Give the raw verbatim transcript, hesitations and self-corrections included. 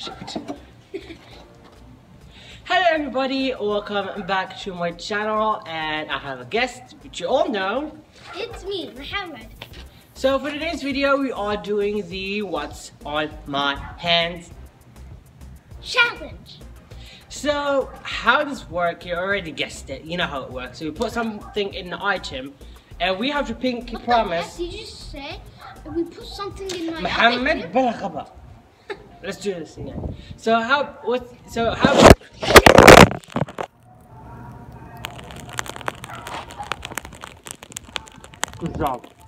Hello everybody, welcome back to my channel, and I have a guest, which you all know. It's me, Muhammad. So for today's video, we are doing the What's on My Hands challenge. So how does this work? You already guessed it, you know how it works. So we put something in the item, and we have to pinky what promise. Did you say we put something in my Muhammad item? Let's do this again. So how, what, so how, good job.